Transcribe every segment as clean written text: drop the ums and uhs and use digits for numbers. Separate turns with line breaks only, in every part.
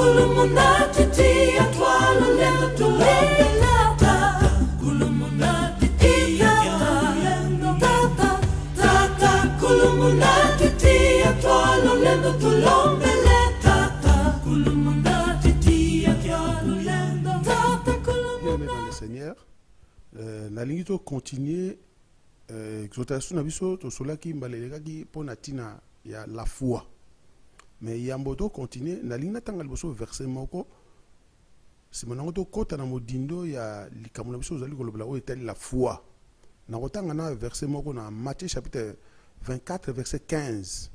Nalingito continuer exhortation na biso to solaki mbaleleka ki pona tina ya la foi. Mais yamboto continuer nalinga tanga liboso verset moko simonango to kota na modindo ya likamuna biso zali kolobela o etali la foi. Na kotanga na verset moko na Matthieu chapitre 24 verset 15.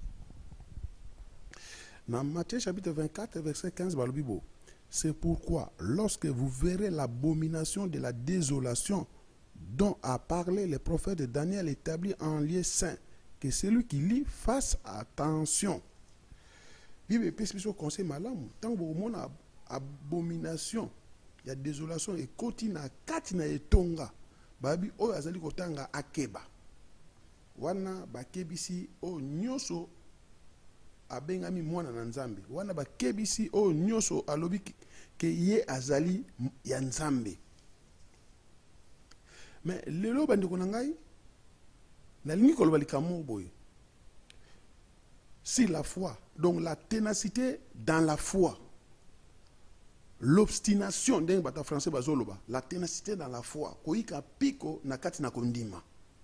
Dans Matthieu chapitre 24 verset 15 balobibo. C'est pourquoi, lorsque vous verrez l'abomination de la désolation dont a parlé le prophète Daniel établi en lieu saint, que celui qui lit fasse attention. Bible pèse conseil malam, tant que vous avez abomination, il y a désolation et kotina katina et tonga, babi o azali kotanga akeba. Wana bakebisi o nyoso abengami mwana na nzambe wana bakebisi o nyoso alobi ke ye azali ya nzambe. Mais lelo bandeko na ngai nalingi koloba likambo boye. Si la foi, donc la ténacité dans la foi, l'obstination ndenge bata français bazoloba, la ténacité dans la foi koyika piko na kati na kondima.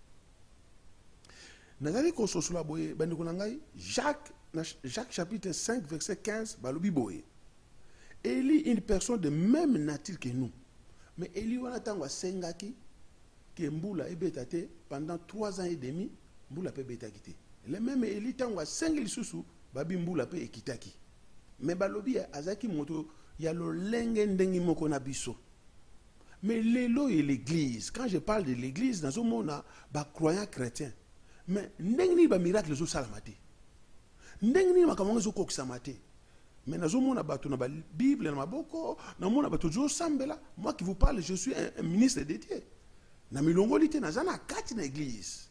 Nazali ko sosola boye bandeko na ngai Jacques chapitre 5 verset 15 balobi boye. Élie une personne de même nature que nous. Mais Élie wana tango sengaki que mbula ebetate pendant 3 ans et demi mbula pe betakite. Le même Élie tango sengeli susu babi mbula pe ekitaki. Mais balobi azaki moto ya lo lenge ndengi moko na biso. Mais lelo et l'église, quand je parle de l'église dans un monde ba croyant chrétien. Mais ndengi ba miracle zo salamate. Ndengni makamanga zo kokisamate. Mais nazo mona bato na Bible na maboko, na mona bato zo sambela. Moi qui vous parle, je suis un ministre de Dieu. Na milongolite na zana kati na église.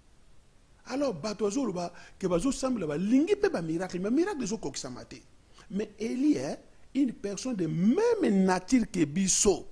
Alors bato zo ba ke bazo sambela ba lingi pe ba miracle, mais miracle zo kokisamate. Mais Élie est une personne de même nature que biso.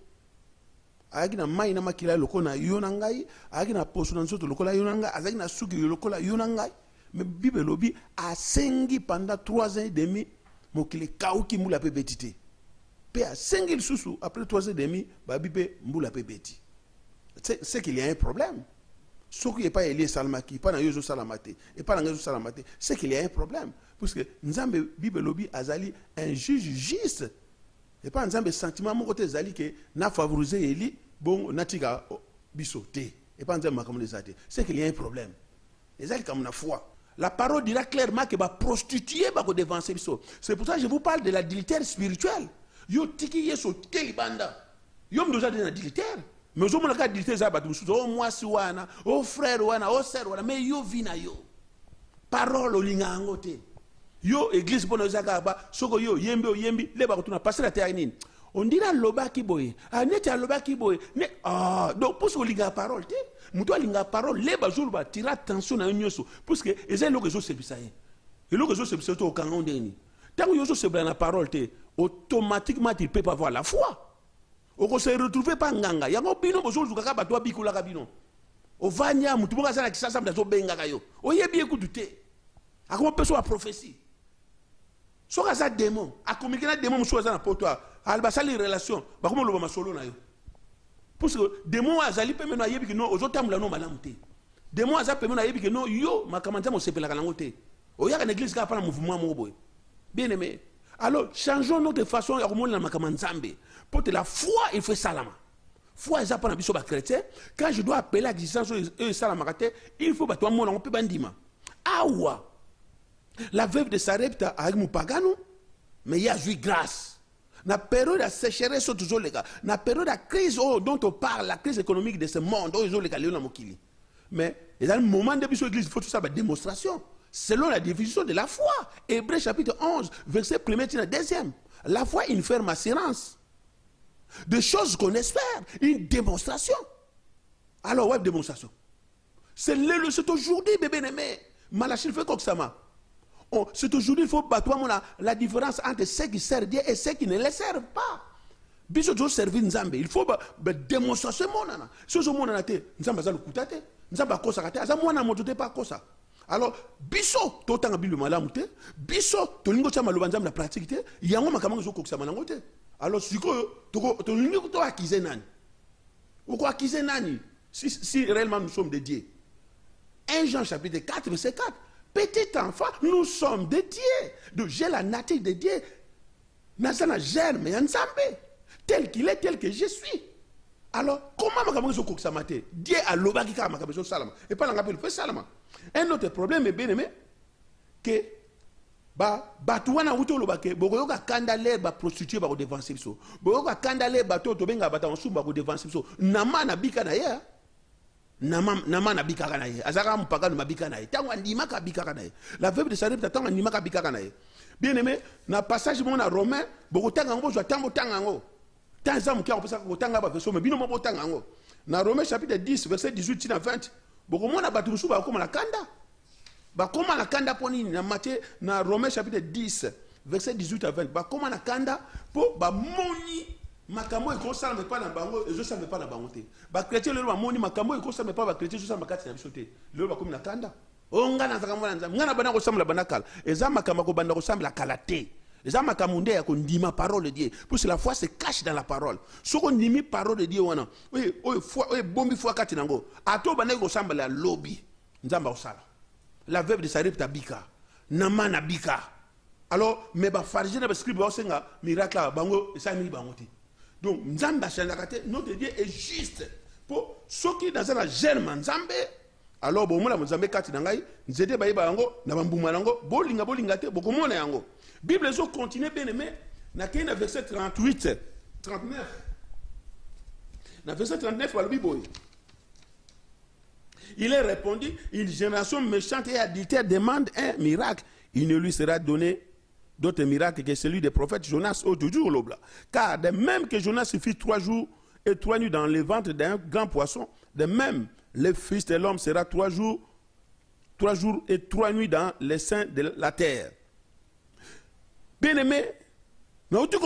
Agi na mai na makila lokona yonangai, agi na poso na nzoto lokola yonangai, azagi na suki lokola yonangai. Mais Bible lobi a sengi pendant 3 ans et demi mokile kauki mula pe betite. Pe a sengi susu après 3 ans et demi babi pe mula pe beti. C'est qu'il y a un problème. Ce qui n'est pas Élie Salamaki, pas dans Yozo Salamate, et pas dans Yozo Salamate, c'est qu'il y a un problème. Parce que Nzambe Bible lobi azali un juge juste. Et pas Nzambe sentiment mon côté zali que n'a favorisé Élie bon natika bisoté. Et pas Nzambe makamone zate. C'est qu'il y a un problème. Les zali comme la foi. La parole dira clairement que va prostituer va devancer biso. C'est pour ça que je vous parle de l'adultère spirituel. Yo tiki yeso telibanda. Yo mdoza de l'adultère. Mais au moins la adultère za batu musu. Oh moi si wana, oh frère wana, oh sœur wana, mais yo vina yo. Parole olinga angote. Yo église bona zaka ba soko yo yembe o yembi le ba kutuna passer la terre nini. On dira loba ki boye. Ah neti loba ki boye. Ne donc pour ce olinga parole te. Muto linga parole le ba jour ba tira attention na nyoso parce que eza lo rezo sebisa ye. Et le rezo sebisa to kanga ndeni. Tant que yo so sebla na parole te automatiquement tu peux pas avoir la foi. O ko se retrouver pas nganga. Yango bino bozo zuka ba to bikula ka bino. O vanya mutu boka sala kisasa mdazo benga kayo. O yebi ekutu te. Akoma peso a prophétie. Soka za démon, a communiquer na démon muso za na poto alba sali relation ba komo loba masolo na yo. Parce que démon azali pe meno ayebi que non ozotamula no malamu te. Démon aza pe meno ayebi que non yo makamanja mo sepela kanango te. O yaka na église ka pa na mouvement mo boy. Bien aimé. Alors changeons notre façon ya komona makamanzambe. Pour que la foi il fait salama. Foi eza pa na biso ba chrétien, quand je dois appeler l'existence eux salama kate, il faut ba toi mona on peut bandima. Awa. La veuve de Sarepta avec mon pagano, mais il y a eu grâce. La période de sécheresse, toujours les gars. La période de crise dont on parle, la crise économique de ce monde, ils ont les gars, mais il y a un moment de l'église, il faut tout ça, une démonstration. Selon la définition de la foi. Hébreux chapitre 11, verset 1er, 2e. La foi, une ferme assurance. Des choses qu'on espère, une démonstration. Alors, ouais, démonstration. C'est aujourd'hui, bébé aimé. Malachie fait comme ça. C'est aujourd'hui il faut battre la différence entre ceux qui servent Dieu et ceux qui ne les servent pas. Biso doit servir Nzambe. Il faut démontrer ce monde. Si ce monde est Nzambe va le couper. Nzambe va kosa kate. Aza mwana moto te pas kosa. Alors biso to tanga bilu malamu te. Biso to lingo cha maloba Nzambe na pratique te. Yango makamanga zo kokisa manango te. Alors siko to lingo to akize nani. Ou akize nani si réellement nous sommes des dieux. 1 Jean chapitre 4 verset 4. Petit enfant, nous sommes des dieux. Donc j'ai la nature de Dieu. Nazana germe Nzambe. Tel qu'il est, tel que je suis. Alors, comment je peux faire ça? Dieu a l'obagi qui a fait salama. Et pas l'engagement fait salama. Un autre problème est bien aimé que batouana wuto lobake bokoyoka kandale ba prostituer ba ko dévancer so. Bokoyoka kandale bato to benga bata nsumba ko dévancer so. Nama na bika na ye. Nama na bika na ye. Azaka mpaka no mabika na ye. Tango ndima ka bika na ye. La veuve de Sarepta tango ndima ka bika na ye. Bien aimé, na passage mon na Romain, bokotanga ngo zo tango tanga ngo. Tanzam qui a pensé que tanga ba verso mais bino mo tanga ngo. Na Romains chapitre 10 verset 18 à 20, bokomona batu musu ba koma la kanda. Ba koma la kanda poni na Matthieu na Romains chapitre 10 verset 18 à 20. Ba koma la kanda po ba moni makambo e kosala me pas na bango, ezo sa me pas na bango te. Ba chrétien le ba moni makambo e kosala me pas ba chrétien zo sa makati na biso te. Le ba koma na kanda. Onga na zaka mwana nzambe. Ngana bana ko samla banakala. Eza makambo ko banda ko samla kalate. Les hommes qui ont dit ma parole de Dieu. Parce que la foi se cache dans la parole. Ce qu'on dit, parole de Dieu, oui, bombi foi katinango. Ato bané ko samba la lobby. Nzamba osala. La veuve de Sarepta bika. Nama na bika. Alors, mais ba pharisien na scribe ba senga miracle bango ça mi bangote. Donc nzamba chandakate notre Dieu est juste. Pour ceux qui dans la germe nzambe. Alors bon mona nzambe katinangai, nzete ba bango na bambuma nango, bolinga te bokomona yango. Bible zo continue bien aimé, na kena verset 38, 39. Na verset 39 la Bible. Il est répondu, une génération méchante et adultère demande un miracle. Il ne lui sera donné d'autre miracle que celui des prophètes Jonas au jour l'obla. Car de même que Jonas se fit 3 jours et 3 nuits dans le ventre d'un grand poisson, de même le Fils de l'homme sera 3 jours et 3 nuits dans les seins de la terre. Bien aimé, quand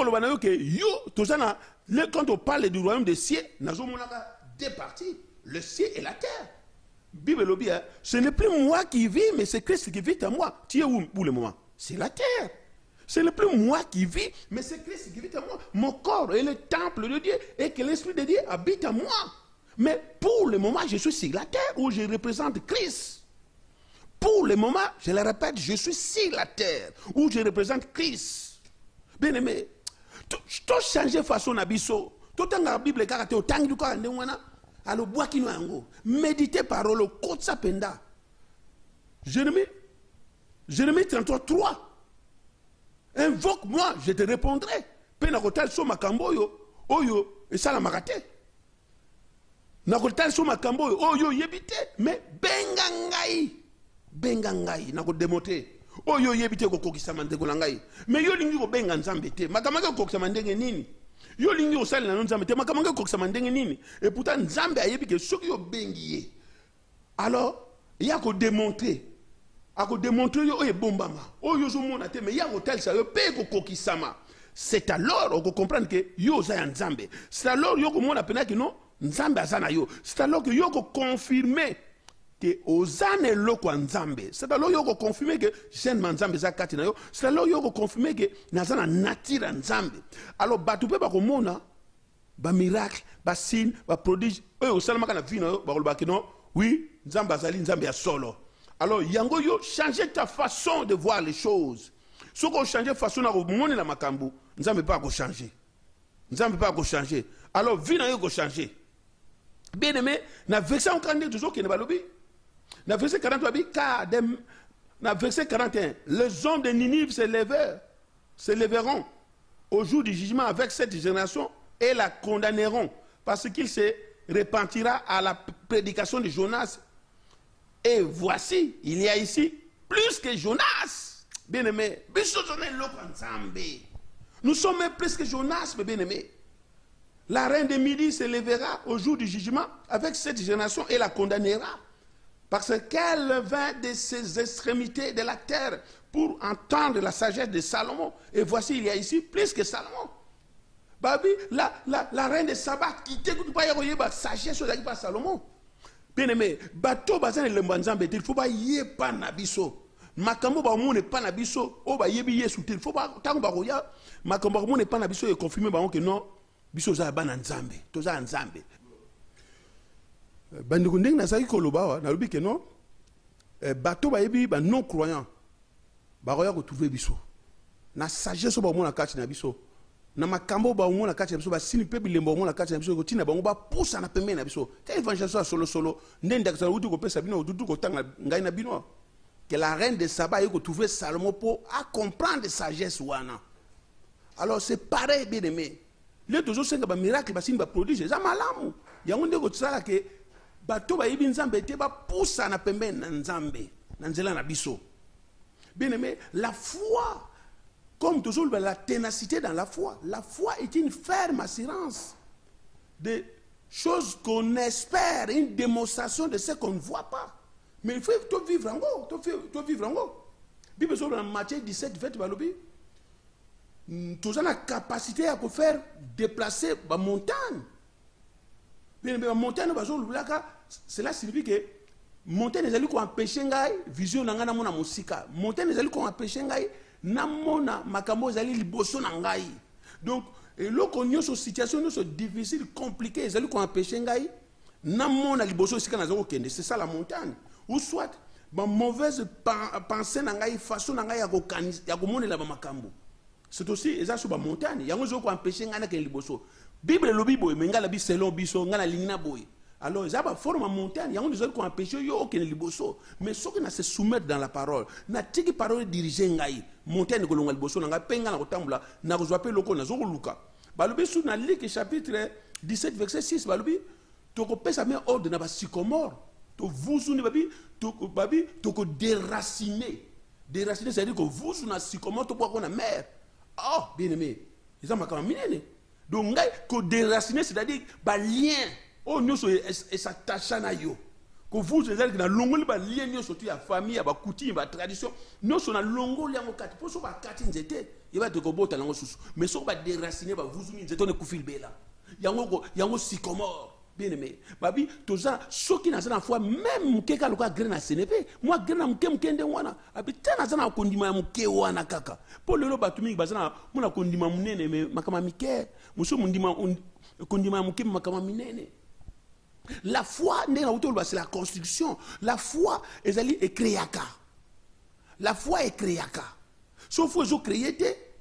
on parle du royaume des cieux, nous avons deux parties, le ciel et la terre. Bible le dit, ce n'est plus moi qui vis, mais c'est Christ qui vit en moi. Tu es où pour le moment? C'est la terre. Ce n'est plus moi qui vis, mais c'est Christ qui vit en moi. Mon corps est le temple de Dieu et que l'Esprit de Dieu habite en moi. Mais pour le moment, je suis sur la terre où je représente Christ. Pour le moment, je le répète, je suis sur la terre où je représente Christ. Bien aimé, tu changes de façon d'abisso. Tu as la Bible, tu as le bois qui nous a méditez parole, côte sapenda. Jérémie 33, 3. Invoque-moi, je te répondrai. Penakotal so makamboyo, oyo, et ça la makate. Nakotal so makamboyo, oyo, yebite, mais bengangai na ko démontrer oyo yebite ko kokisa mandeko na ngai mais yo lingi ko benga nzambe te makamanga ko kokisa mandenge nini yo lingi ko sala na nzambe te makamanga ko kokisa mandenge nini et pourtant nzambe ayebi ke soki yo bengi ye alors ya ko démontrer yo e bombama oyo zo mona te mais ya ko tel ça yo pe ko kokisama c'est alors on comprendre que yo za nzambe c'est alors yo ko mona pena que non nzambe azana yo c'est alors que yo ko confirmer que ozane loko nzambe c'est alors yo ko confirmer que jeune nzambe za kati na yo c'est alors yo ko confirmer que nazana nature nzambe alors batu pe ba ko mona ba miracle ba signe ba prodige o salama kana vie na yo ba ko ba kino oui nzambe azali nzambe ya solo alors yango yo changer ta façon de voir les choses ce qu'on changer façon na ko mona na makambu nzambe pas ko changer alors vie na yo ko changer bien aimé na verset 42 toujours qui ne balobi. Dans le verset 43, dans le verset 41, les hommes de Ninive se lèveront au jour du jugement avec cette génération et la condamneront parce qu'il se repentira à la prédication de Jonas. Et voici, il y a ici plus que Jonas. Bien aimé, nous sommes plus que Jonas, mais bien aimé. La reine de Midi se lèvera au jour du jugement avec cette génération et la condamnera. Parce qu'elle vint de ses extrémités de la terre pour entendre la sagesse de Salomon. Et voici, il y a ici plus que Salomon. Babi, la reine de Saba, qui t'écoute pas, il y a la sagesse de Salomon. Bien aimé, bateau bazan le mbanzambe, il faut pas y pas nabiso. Makambo ba mon n'est pas nabiso, o ba yebi yesu, il faut pas tant ba roya, makambo mon n'est pas nabiso et confirmer ba que non, biso za ba nzambe, to za nzambe. Bandiku ndenge na saki koloba wa, na lobi que non, bateau ba yebi ba non croyant, ba roya ko trouver biso. Na sagesse ba mon na kati na biso. Na makambo ba umona kati na biso ba sini pe bilembo umona kati na biso ko tina bango ba pousa na pembe na biso te evangelisation solo ndenda ka utu ko pesa bino utu ko tanga ngai na bino que la reine de Saba ko trouver Salomon pour à comprendre sagesse wana. Alors c'est pareil bien aimé, les toujours senga ba miracle ba sini ba prodige za malamu yango ndeko tsala ke bato ba yibi nzambe te ba pousa na pembe na nzambe na nzela na biso. Bien aimé, la foi, comme toujours la ténacité dans la foi. La foi est une ferme assurance de choses qu'on espère, une démonstration de ce qu'on ne voit pas. Mais il faut vivre en haut, il vivre en haut. Bible dans Matthieu 17, 20, tu as la capacité à faire déplacer la montagne. La montagne, cela signifie que montagne est allée pour empêcher la vision de la musique. Montagne est allée pour empêcher namona makambo zali liboso na ngai. Donc eloko nyoso situation nyoso difficile compliquée ezali ko empêcher ngai namona liboso sika na zoko kende. C'est ça la montagne. Ou soit ba mauvaise pensée na ngai façon na ngai ya ko monela ba makambo. C'est aussi eza sur ba montagne yango zoko ko empêcher ngai na kende liboso. Bible lobi boy menga la bi selon biso ngana lingina boy. Alors, ils ont forme montagne, ils ont des qui empêchent aucun liboso. Mais ceux qui se soumettent dans la parole, na tiki parole dirigée ngai, montagne que l'on a liboso, n'a penga na kotambula, na rejoapé loko na zoro luka. Balubi sous na Luc chapitre 17 verset 6, balubi, toko pesa mais ordre na ba sycomore, to vous ni babi, toko déraciner. Déraciner, c'est-à-dire que vous na sycomore to pour qu'on a mer. Oh, bien aimé, ils ont makama minene. Donc ngai ko déraciner, c'est-à-dire ba lien. Oh, nous sommes s'attachant à yo. Que vous, les gens qui ont longo ba lien, nous sommes la famille, la coutume, la tradition. Nous sommes la longo lien au kat. Pour ça, ba kat injecté. Il va te kobota lango susu. Mais ça va déraciner, ba vous injecté ne kufil bela. Yango sycomore. Bien aimé. Babi, tout ça, ceux qui n'ont pas foi, même keka loka grena senepe. Moi grena mkende wana. Abi tena zana kondima mke wana kaka. Pour le batumi bazana, muna kondima munene me makama mike. Muso mundima kondima mke makama minene. La foi, c'est la construction. La foi est créaka. La foi est créaka. Sauf que vous créez,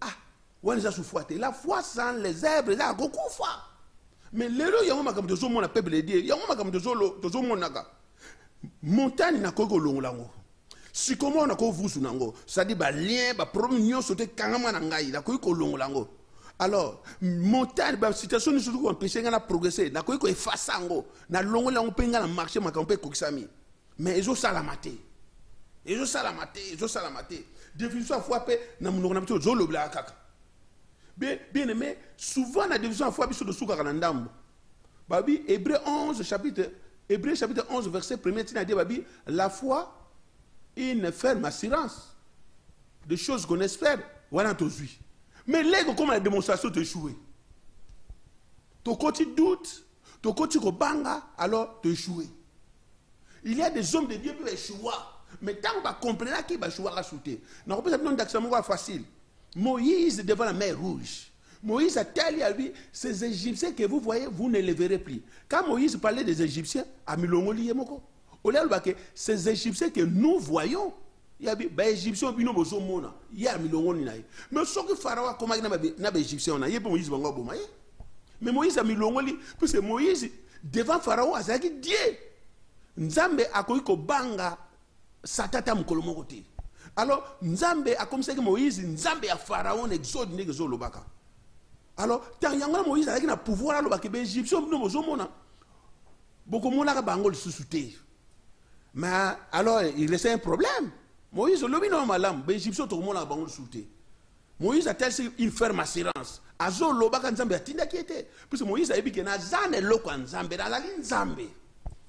la foi sans les herbes, c'est un gros foi. Mais l'héros, il y a un peu de zoom, on a peuple de Dieu. Il y a un peu de zoom, montagne n'a qu'au long lango. Si comment on a qu'au vous nango, ça dit, bah, lien, bah, promenio, sauter, kangaman nangai, n'a qu'au long lango. Alors, montagne, la situation nous surtout empêcher de progresser. Na koiko effacer ngo, na longo la on peut ngala marcher makampe koksami. Mais ils ont ça la maté. Ils ont ça la maté. Définition fois pe na munoko na biso zolo bla kaka. Bien aimé, souvent la définition fois biso de souka na ndambo. Babi Hébreu chapitre 11 verset 1er tina dit babi la foi une ferme assurance de choses qu'on espère voilà tozui. Mais là, comme la démonstration te échoué. Ton côté doute, ton côté banga, alors te échoué. Il y a des hommes de Dieu qui peuvent échouer. Mais tant qu'on va comprendre qui va échouer à sauter. Nous avons besoin d'accent facile. Moïse devant la mer rouge. Moïse a tel à lui, ces Égyptiens que vous voyez, vous ne les verrez plus. Quand Moïse parlait des Égyptiens, à Milongoli Yemoko, ces Égyptiens que nous voyons, il y a des Égyptiens qui sont mona. Il y a Milongoli naï. Mais ce que Pharaon comment il n'a pas Égyptiens, il y a Moïse bango bomaye. Mais Moïse a Milongoli, parce que Moïse devant Pharaon a dit Dieu. Nzambe a koiko banga satata mukolomo kote. Alors Nzambe a comme ça que Moïse Nzambe a Pharaon exode negezo lobaka. Alors tant yanga Moïse a na pouvoir lobaka be Égyptiens no mozomona. Boko mona ka bango le sous-souté. Mais alors il laissait un problème. Moïse lobi no malam be Égyptiens to mona bango le sous-souté. Moïse a tel une ferme assurance. Azo lobaka Nzambe atinda qui était. Parce que Moïse a dit que na zane loko Nzambe na la Nzambe.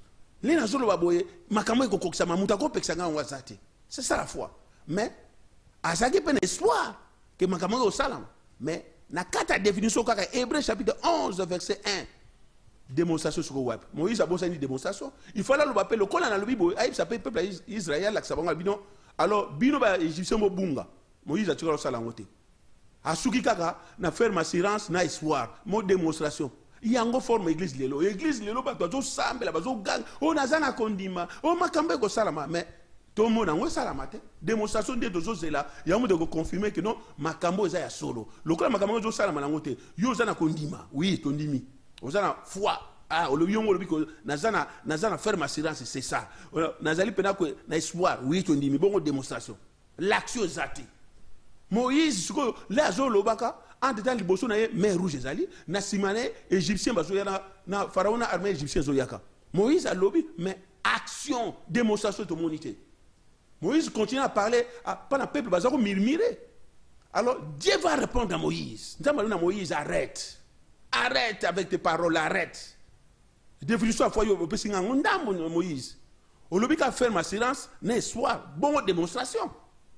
C'est ça la foi. Mais azaki pe espoir que makambo au salam mais na kata définition kaka Hébreu chapitre 11 verset 1 démonstration sur web Moïse a besoin une démonstration il faut là le appel le kola na lobi boy aïe ça peuple Israël la sabanga bino alors bino ba égyptien mo bunga Moïse a tiré le salam côté asuki kaka na faire assurance na espoir mo démonstration yango forme église lelo ba to sambela ba zo gang o nazana kondima o makambe ko salama mais tout le monde a salama te démonstration de dozo zela yango de confirmer que non makambo eza ya solo lokola makambo zo salama nango te yo zana kondima oui tondimi ozana foi ah olobi yongo lobi ko nazana ferme assurance c'est ça nazali pena ko na espoir oui tondimi bongo démonstration l'action zati Moïse siko la zo lobaka en dedans liboso na ye mer rouge ezali na simane égyptien bazo yana na pharaon na armée égyptien zo yaka Moïse a lobby mais action démonstration de monité Moïse continue à parler pendant le peuple bazako murmurer alors Dieu va répondre à Moïse nzambe na Moïse arrête avec tes paroles arrête définition à fois yo pesinga ndambo Moïse olobi ka faire ma silence n'est soit bon démonstration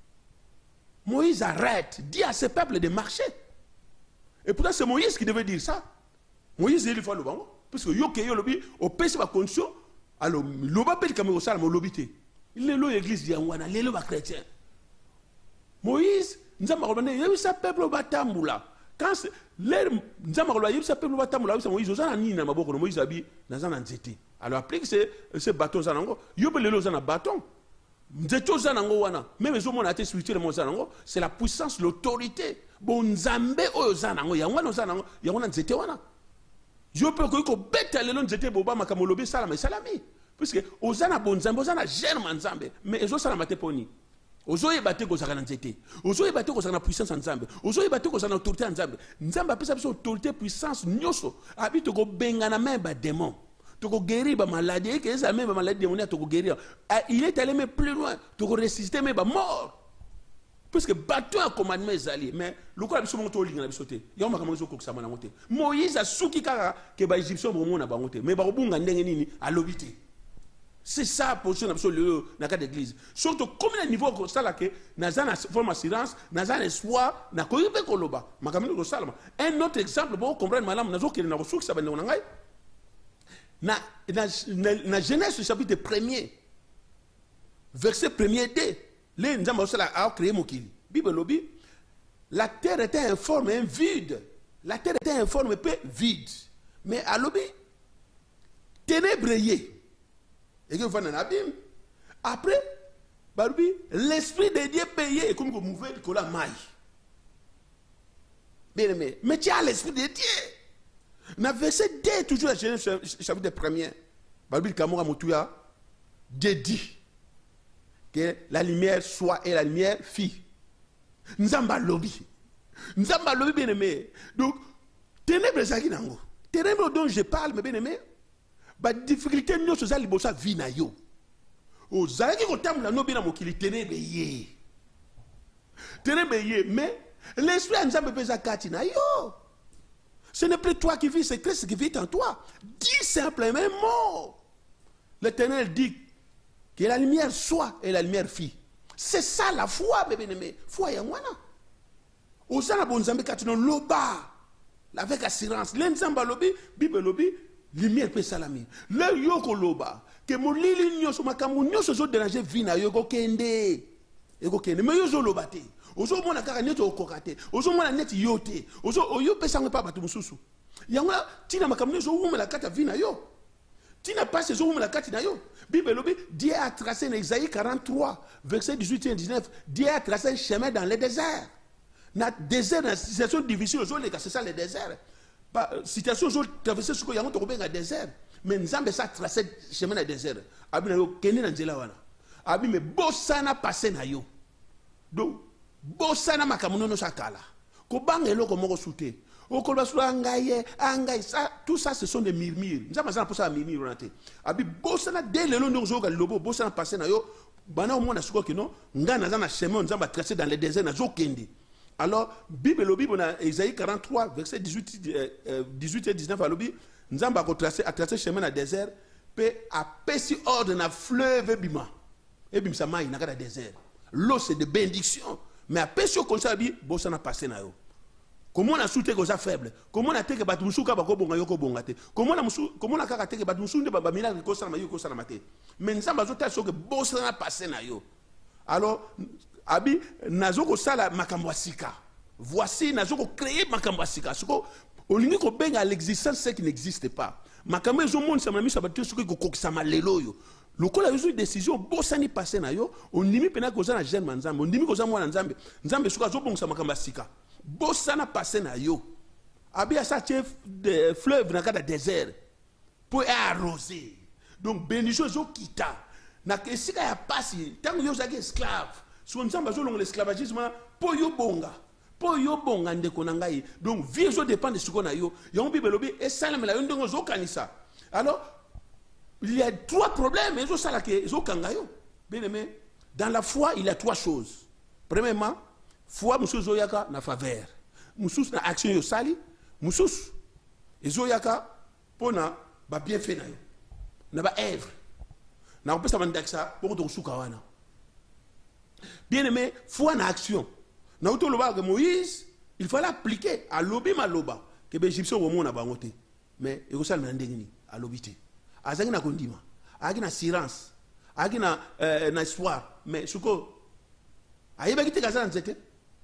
Moïse arrête dit à ce peuple de marcher et pourtant c'est Moïse qui devait dire ça Moïse il faut le bon parce que yo ke yo lobi au pèse ba condition alors loba pel comme au salmo lobité il est l'église de Wana les loba chrétien Moïse nzamba ko bande yebi sa peuple batambula quand les nzamba ko yebi sa peuple batambula ça Moïse ozana ni na maboko Moïse abi nazana nzete alors applique ce bâton zanango yo pe lelo zana bâton nzeto zanango wana même zo mona te spirituellement zanango c'est la puissance l'autorité bon nzambe oyo zanango ya wana zanango ya wana nzete wana yo pe ko beta lelo nzete boba makamolobe salama salami parce que ozana bon nzambe ozana germe nzambe mais ezo salama te poni ozo yebate ko zakana nzete ozo yebate ko zakana puissance nzambe ozo yebate ko zakana autorité nzambe nzambe apesa biso autorité puissance nyoso habite ko bengana même ba démon toko guérir ba maladie que ça même maladie démoniaque toko guérir il est allé même plus loin toko ressusciter même ba mort parce que bateau a commandement ezali mais lokola biso monto olinga na biso te ya makambo zo kokisa mana ngote Moïse a suki kaka ke ba égyptien mo mona bango te mais ba kobunga ndenge nini alobité c'est ça position na biso le na cas d'église surtout comme le niveau ko sala ke nazana forme assurance nazana espoir na ko yebe ko loba makambo ko sala un autre exemple pour comprendre malam nazo ke na ko suki sa bande na ngai na Genèse chapitre 1er verset 1er d les nzamba osala a créé mokili Bible lobi la terre était informe et vide la terre était informe et vide mais à lobi ténèbres et que vous en abîme après balubi l'esprit de Dieu payé et comme que mouvait que la maille bien aimé mais tu as l'esprit de Dieu na verset 2 toujours la Genèse chapitre 1er balubi kamora motuya Dieu dit que la lumière soit et la lumière fit. Nzamba lobby bien aimé. Donc, ténèbres zaki nango. Ténèbres dont je parle, mais bien aimé, ba difficulté nous se zali bosa vie na yo. O zaki ko tam na no bina mokili ténèbres yé. Ténèbres yé, mais l'esprit nzamba pesa kati na yo. Ce n'est plus toi qui vis, c'est Christ qui vit en toi. Dis simplement mot. L'Éternel dit que la lumière soit et la lumière fit. C'est ça la foi, bébé aimé. Foi yangwana. Osana bonzambe katino loba. Avec assurance. L'enzamba lobi, bibe lobi, lumière pe salami. Le yoko loba. Que mon lili nyoso makamu nyoso zo déranger vina yoko kende. Yoko kende. Mais yozo lobate. Ozo mona kaka neto okokate. Ozo mona neti yote. Ozo oyo pe sangwe pa batu mususu. Yangwana tina makamu nyoso umela kata vina yo. Tu n'as pas ces hommes la carte d'ailleurs. Bible lobi, Dieu a tracé en Isaïe 43, verset 18 et 19. Dieu a tracé un chemin dans le désert. Dans le désert, dans la situation difficile, c'est ça le désert. Situation traversée sur le dans le désert. Mais nous avons tracé un chemin dans le désert. Abi yo kene na nzela wana. Abi me bosana passé na yo. Donc bosana makamuno no sakala. Ko bangelo ko moko souté. Tout ça, ce sont des murmures. Nous avons pour ça murmure. Abi bosana dès le long de lobo bosana passé na yo. Bana au moins na suko que non. Ngana na chemin nous avons tracé dans le désert na zokendi. Alors Bible lobi na Isaïe 43 verset 18 et 19 à lobi nous avons tracé chemin dans le désert pe a pesi ordre na fleuve bima. Et bim ça maï na ka désert. L'eau c'est de bénédiction. mais après ce qu'on s'habille bossa na passé na yo. Comment on a soutenu que ça faible? Comment on a été que batu musuka bako bonga yoko bongate? Comment on a kaka que batu musunde baba mina ko sana mayo ko sana mate? Mais nzamba zo taso que bossa na passé na yo. Alors abi nazoko sala makambwasika. Voici nazoko créer makambwasika. Soko olingi ko benga l'existence ce qui n'existe pas. Makambo zo monde ça m'a mis ça batu soko ko kokisa malelo yo. Lokola yo une décision bossa ni passé na yo, on nimi pena ko za na jeune manzambe, on nimi ko za mwana nzambe. Nzambe soko zo bongisa makambwasika. Bossa na passé na yo. Abi a sa chef de fleuve na kada désert pour arroser. Donc bénition zo kita. Na kesika ya pasi tango yo zaki esclave. So nzamba zo longo l'esclavagisme po yo bonga. Po yo bonga ndeko na ngai. Donc vie zo dépend de ce qu'on a yo. Yo bible lobi et salam la yo ndongo zo kanisa. Alors il y a trois problèmes zo sala ke zo kanga yo. Bien aimé, dans la foi il y a trois choses. Premièrement, foi mususu zoyaka na faveur. Mususu na action yo sali, mususu ezoyaka pona ba bienfait na yo. Na ba œuvre. Na opesa bandaksa poko to suka wana. Bien aimé, foi na action. Na uto loba que Moïse, il fallait appliquer à lobi maloba que be Égyptien au monde na bangote. Mais e ko sala na ndengini a lobité. Azaki na kondima, azaki na silence, azaki na histoire, mais suko ayeba kite kaza nzete.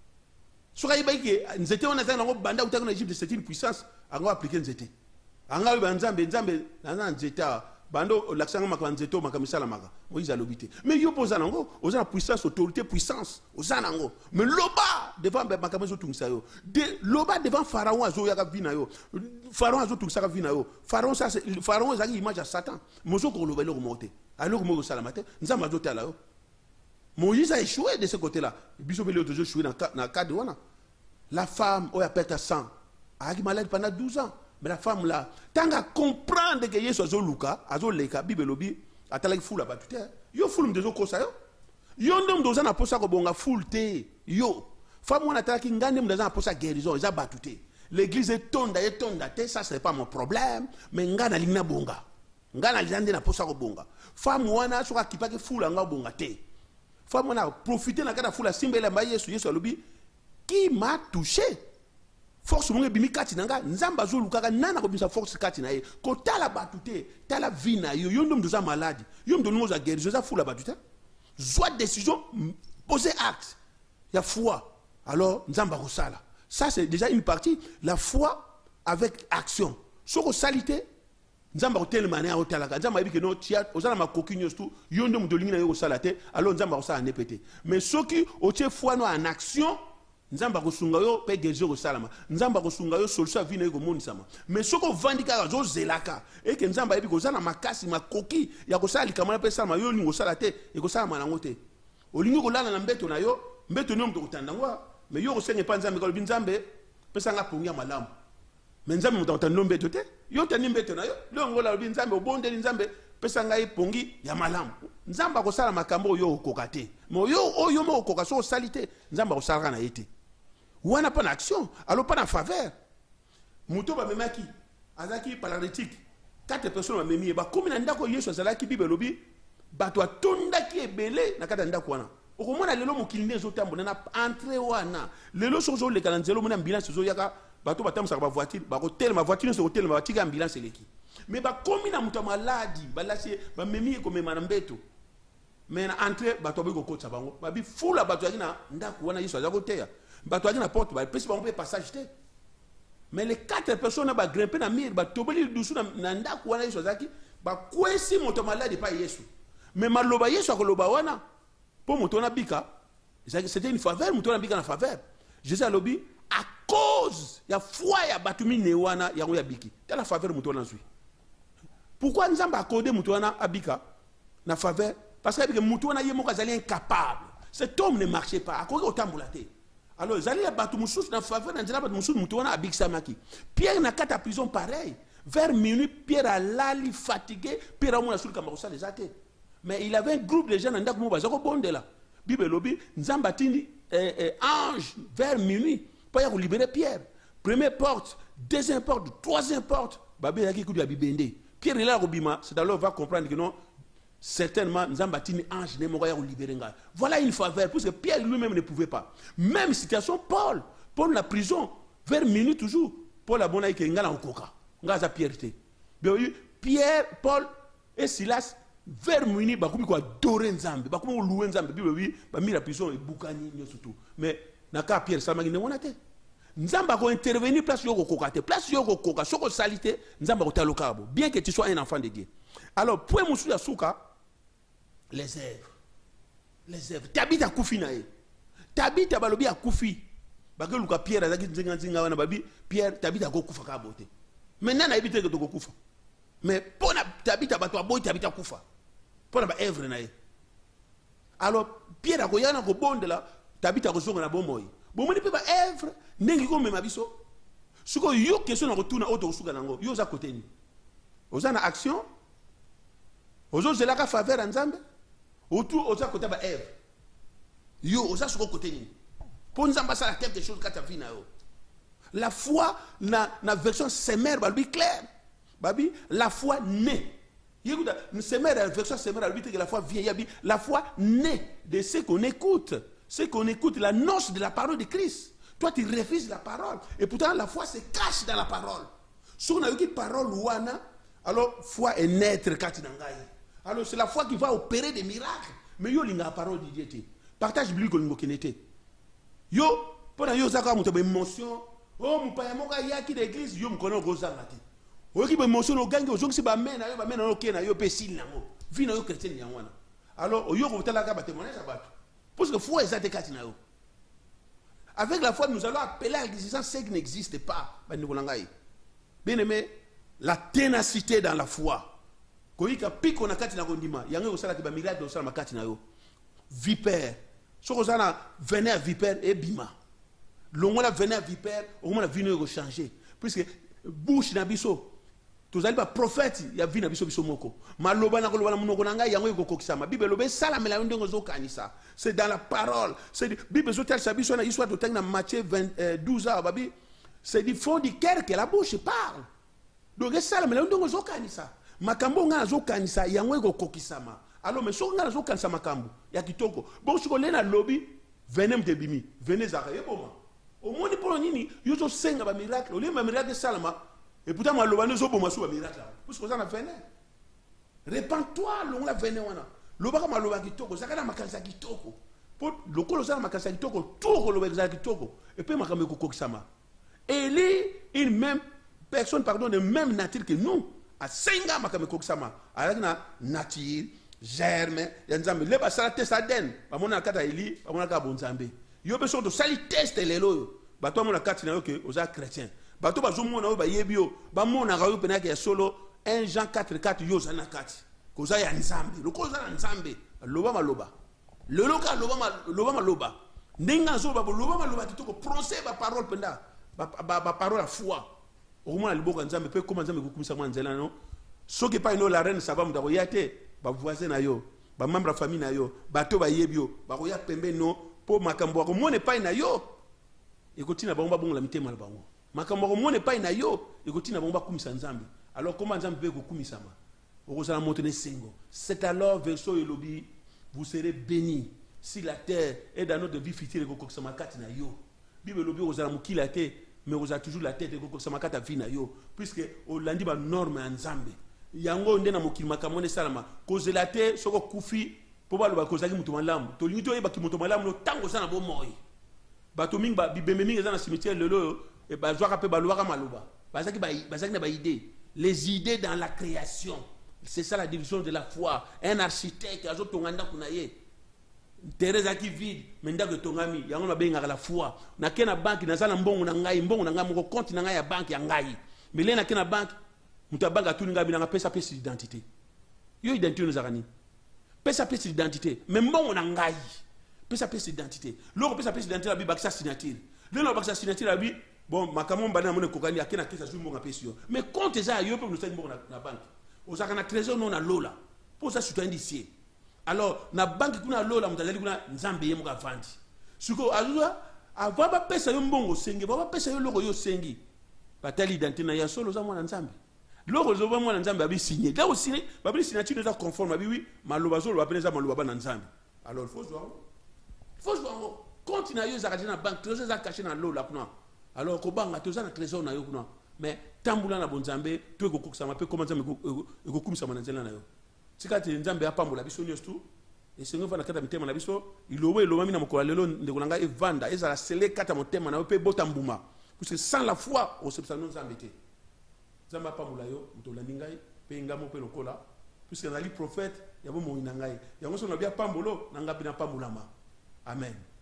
Soka yibaki nzete wana zanga ngo banda utaka na Égypte c'est une puissance anga appliquer nzete. Anga ba nzambe na nzete bando l'accent makwa nzeto makamisala maka Moïse a lobité. Mais yo poza nango, oza na puissance autorité puissance, oza nango. Mais loba devant makamazo tungsa yo. Loba devant pharaon azo yaka vina yo. Pharaon azo tungsa ka vina yo. Pharaon ça c'est pharaon ezaki image à Satan. Mozo ko loba le remonter. Alors mo salamate, nzamba zo tala yo. Moïse a échoué de ce côté-là. Biso bele oto échoué dans cadre wana. La femme oya perte sang. A été malade pendant 12 ans. Mais la femme là, tant qu'à comprendre que Yesu azo luka, azo leka, Bible lobi, atalaki foule ba tout yo foule mdezo kosa yo. Yo ndom doza na posa ko bonga foule te. Yo. Femme wana atalaki ngande mdezo na posa guérison, eza batute. L'église est tonda te, ça c'est pas mon problème, mais ngana lingna bonga. Ngana lande na posa ko bonga. Femme wana soka kipaki foule anga bonga te. Femme wana profiter na kada foule simbele mba Yesu alobi qui m'a touché. Force monge bimi kati nanga nzamba zo lukaka nana ko bisa force kati na ye ko tala batute tala vina yo yo ndom doza malade yo ndom ngoza guérison za fula batute soit décision poser acte ya foi alors nzamba ko sala ça c'est déjà une partie la foi avec action soko salité nzamba ko tellement na otalaka nzamba yebi ke no tia ozana makokinyo stu yo ndom dolingi na yo ko sala te alors nzamba ko sala nepete mais soki o tie foi no en action nzamba ko sunga yo pe guérison ko salama nzamba ko sunga yo solution vina yo ko monisama mais soko vandika zo zelaka et que nzamba yebi ko zana makasi makoki ya ko sala kamana pe salama yo lingo sala te e ko salama na ngote olingo ko lala na mbeto na yo mbeto no mto kutanda ngwa mais yo ko senge pa nzambe ko binzambe pe sanga pongia malamu mais nzambe mto kutanda mbeto te yo tani mbeto na yo lo ngola binzambe obonde nzambe pe sanga pongi ya malamu nzamba ko sala makambo yo kokate mo yo mo koka so salite nzamba ko sala na yete wana pas d'action alors pas en faveur muto ba memaki azaki paralytique 4 personnes ba memi ba komi na ndako Yesu azalaki bible lobi bato atondaki ebele na kata ndako wana okomona lelo mokili ndezo tambola na entrée wana lelo sozo le kanzelo mona ambulance zo yaka bato batamsaka ba voiture ba hotel ma voiture so hotel ma batika ambulance eleki mais ba komi na muto maladi ba lasi ba memi ko mema na mbeto mais na entrée bato ba ko kotsa bango ba bi fula bato yakina ndako wana Yesu azako teya bato na porte ba pesi ba passage te mais les 4 personnes ba grimper na mur ba tobeli dusu na ndako wana Yesu azaki ba kwesi moto malade pa Yesu mais maloba Yesu akoloba wana po moto na bika c'était une faveur moto na bika na faveur Jésus a lobi à cause ya foi ya batumi ne wana ya ya biki tala faveur moto na zui pourquoi nzamba accordé moto wana abika na faveur parce que moto wana yemo kazali incapable cet homme ne marchait pas akoki otambula te. Alors, ils allaient à Batoumoussous, dans la faveur, dans la Batoumoussous, Moutouana, à Big Samaki. Pierre n'a qu'à ta prison pareil. Vers minuit, Pierre a l'ali fatigué, Pierre a mon assoul Kamaroussa les athées. Mais il avait un groupe de gens dans le Bazako Bonde là. Bible Lobby, Nzambatini, ange, vers minuit, pour y libérer Pierre. Première porte, deuxième porte, troisième porte. Babé Yaki Koudi a Bibende. Pierre est là, Robima, c'est alors va comprendre que non, certainement Nzambatini ange ne moya libérer nga. Voilà une faveur puisque Pierre lui-même ne pouvait pas. Même situation Paul la prison vers minuit toujours. Paul a bonné que ngala okoka. Ngaza Pierre té. Pierre, Paul et Silas vers minuit bakomi ko adorer Nzambe, bakomi louer Nzambe. Bible ba mi la prison et bukani surtout. Mais naka Pierre salmangi ne wonate. Nzamba ko intervenir place yo koka te. Place yo koka soko salité Nzamba ko talokabo. Bien que tu sois un enfant de Dieu. Alors pour musu ya suka les œuvres tabita kufi na ye tabita balobi ya kufi bakeluka Pierre azaki nzinga wana babi Pierre tabita ko kufa ka bote maintenant na ebite ke to ko kufa mais pona tabita bato aboyi tabita kufa pona ba œuvre na ye alors Pierre ko yana ko bondela tabita ko songa na bomoyi bomoni pe ba œuvre ndenge ko mema biso suko yo question na ko tuna auto suka nango yo za koteni oza na action ozo zelaka faveur Nzambe autour oza côté ba Ève yo oza soko côté ni pour Nzamba ça quelque chose quand tu as vu na yo la foi na version Semer babi clair babi la foi naît yékuta Semer version Semer babi que la foi vient yabi la foi naît de ce qu'on écoute la noce de la parole de Christ. Toi tu refuses la parole et pourtant la foi se cache dans la parole si on a eu une parole wana alors foi est naître quand tu n'engages. Alors c'est la foi qui va opérer des miracles. Mais yo linga parole de Dieu. Partage biblique ko lingokenete. Yo pona yo zaka muto be émotion. Oh mupaya moka yaki de église yo mkono kozanga te. O ki be émotion no gangi ozongisi ba mena no kena yo pe sil nango. Vino yo chrétien ya wana. Alors yo ko tala ka ba témoignage abato. Parce que foi ezate kati na yo. Avec la foi nous allons appeler à l'existence ce qui n'existe pas. Ba ndikolanga yi. Bien aimé, la ténacité dans la foi. Koika piko na kati na kondima yango osala ki ba miracle osala makati na yo vipère soko osala venir à vipère et bima longola venir à vipère au moins la vie no changer puisque bouche na biso tozali ba prophète ya vie na biso moko maloba na koloba na munoko na ngai yango ekokokisama bible lobe sala mela ndongo zokanisa c'est dans la parole c'est bible zotel sa biso na histoire de tang na Matthieu 12 babi c'est du fond du cœur que la bouche parle donc sala mela ndongo zokanisa makambo nga zo kanisa yango eko kokisama alors mais so nga zo kanisa makambo ya kitoko bon siko lena lobby venez mtebimi venez zaka yeboma au moins pour nini yo zo senga ba miracle o limba miracle salama et pourtant ma loba zo boma so ba miracle parce que ça na venez répands-toi long la venez wana loba ka maloba kitoko zaka na makanisa kitoko pour lokolo za makanisa kitoko tout ko loba za kitoko et puis makambo eko kokisama Élie une même personne pardon de même nature que nous a senga makame kokisama avec na nature germe ya Nzambe le ba sala test aden ba mona kata Eli ba mona ka bonzambe yo be so to sali test lelo ba to mona kati na yo ke oza chrétien ba to ba zo mona yo ba yebio ba mona ga yo penaka ya solo 1 Jean 4:4 yo za na kati ko za ya Nzambe lo ko za na Nzambe loba maloba lelo ka loba maloba ndinga zo ba loba maloba kitoko prononcer ba parole penda ba parole à foi au moins le boka Nzambe pe comment Nzambe kukumisa mwa nzela no soki pa ino la reine saba mutako yate ba voisin na yo ba membre famille na yo ba to ba yebio ba ko ya pembe no po makambo ko mone pa na yo ekotina ba ngomba bongola mitema la bango makambo ko mone pa na yo ekotina ba ngomba kumisa Nzambe alors comment Nzambe pe kukumisa ma okozala montene sengo c'est alors verso elobi vous serez bénis si la terre est dans notre vie future ko kokisama kati na yo bible elobi okozala mukila te mais vous avez toujours la tête de kokosama kata vina yo puisque au landi ba norme en Nzambe yango ndena mokili makamone salama kozela te soko kufi po ba loba kozaki mutu malamu to lingi to yeba ki mutu malamu no tango sana bo moyi bato mingi ba bibembe mingi za na cimetière lelo e ba zwaka pe ba loba maloba bazaki na ba idée les idées dans la création c'est ça la division de la foi un architecte azo tonganda kuna ye Teresa qui vide menda que tongami yango na benga la foi na kena banki na zala mbongo na ngai moko compte na ngai ya banki ya ngai mais lena kena banki mutabanga tu ngabi na pesa d'identité yo identité nous zakani pesa d'identité mais mbongo na ngai pesa d'identité loko pesa d'identité la bi bakisa signature lelo bakisa signature la bi bon makambo mbana mone kokani akena kesa zu mbongo pesio mais compte za yo pe nous sali mbongo na banki ozakana trésor non na lola pour ça citoyen d'ici. Alors na banque kuna lola mutazali kuna Nzambe yemo ka vandi siko azua avant ba pesa yo mbongo sengi ba pesa yo loko yo sengi batali identité na ya solo za mwana Nzambe loko zoba mwana nzambe abi signé là aussi babi signature nous a conforme abi oui maloba zo lo apena za maloba na nzambe alors il faut voir compte na yo za na banque trésor za caché na lo là kuna alors ko banga to za na trésor na yo kuna mais tambula na bonzambe to ko kokisa ma pe comment nzambe ko kumisa na nzela na yo sikati nzambe apambola biso nyostu et c'est nous va na kata mitema na biso ilowe lo mami na mokola lelo ndeko nanga evanda ezala sele kata motema na yo pe botambuma parce que sans la foi on se psa non nzambe te nzambe apambola yo mtolandi ngai pe ngamo pe lokola puisque nazali prophète ya bo moyina ngai yango so na bia pambolo na ngapi na pambolama amen.